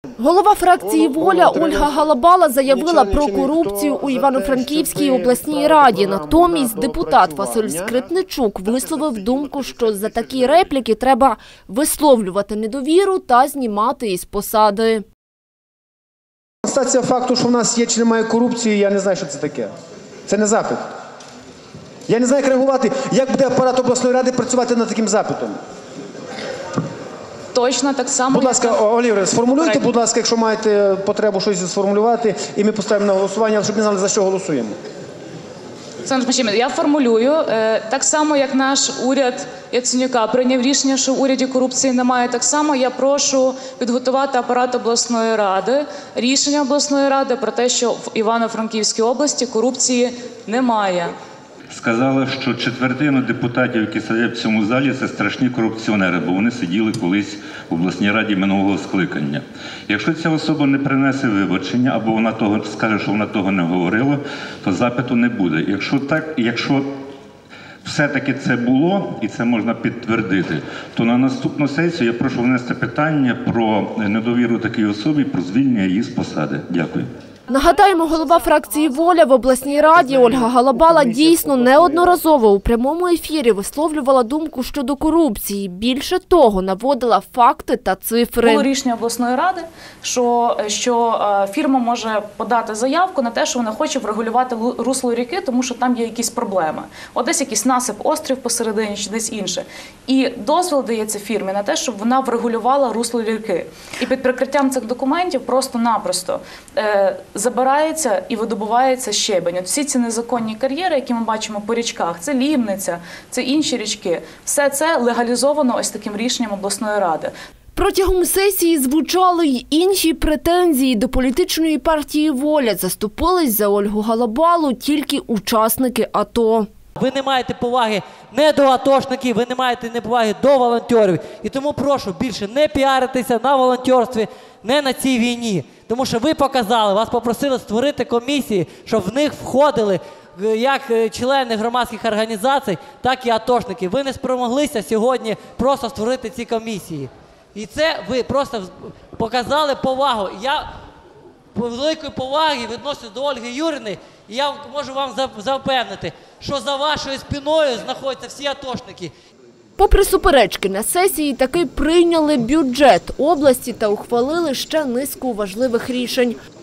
Голова фракції «Воля» Ольга Галабала заявила про корупцію у Івано-Франківській обласній раді. Натомість депутат Василь Скрипничук висловив думку, що за такі репліки треба висловлювати недовіру та знімати із посади. Констатація факту, що в нас є чи немає корупції, я не знаю, що це таке. Це не запит. Я не знаю, як реагувати, як буде апарат обласної ради працювати над таким запитом. Точно так само. Будь ласка, Олівре, сформулюйте, будь ласка, якщо маєте потребу щось сформулювати, і ми поставимо на голосування, щоб ми знали, за що голосуємо. Я формулюю. Так само, як наш уряд Яценюка прийняв рішення, що в уряді корупції немає, так само я прошу підготувати апарат обласної ради, рішення обласної ради про те, що в Івано-Франківській області корупції немає. Сказали, що четвертина депутатів, які сидять в цьому залі, це страшні корупціонери, бо вони сиділи колись в обласній раді минулого скликання. Якщо ця особа не принесе вибачення, або вона скаже, що вона того не говорила, то запиту не буде. Якщо все-таки це було, і це можна підтвердити, то на наступну сесію я прошу внести питання про недовіру такій особі, про звільнення її з посади. Дякую. Нагадаємо, голова фракції «Воля» в обласній раді Ольга Галабала дійсно неодноразово у прямому ефірі висловлювала думку щодо корупції. Більше того, наводила факти та цифри. Було рішення обласної ради, що фірма може подати заявку на те, що вона хоче врегулювати русло ріки, тому що там є якісь проблеми. От десь якийсь насип, острів посередині чи десь інше. І дозвіл дається фірмі на те, щоб вона врегулювала русло ріки. І під прикриттям цих документів просто-напросто забирається і видобувається щебень. От всі ці незаконні кар'єри, які ми бачимо по річках, це Лімниця, це інші річки. Все це легалізовано ось таким рішенням обласної ради. Протягом сесії звучали й інші претензії до політичної партії «Воля». Заступились за Ольгу Галабалу тільки учасники АТО. Ви не маєте поваги не до атошників, ви не маєте поваги до волонтерів. І тому прошу більше не піаритися на волонтерстві, не на цій війні. Тому що ви показали, вас попросили створити комісії, щоб в них входили як члени громадських організацій, так і атошники. Ви не спромоглися сьогодні просто створити ці комісії. І це ви просто показали повагу. Я великої поваги відношусь до Ольги Юріївни, і я можу вам запевнити, що за вашою спиною знаходяться всі атошники. Попри суперечки, на сесії таки прийняли бюджет області та ухвалили ще низку важливих рішень.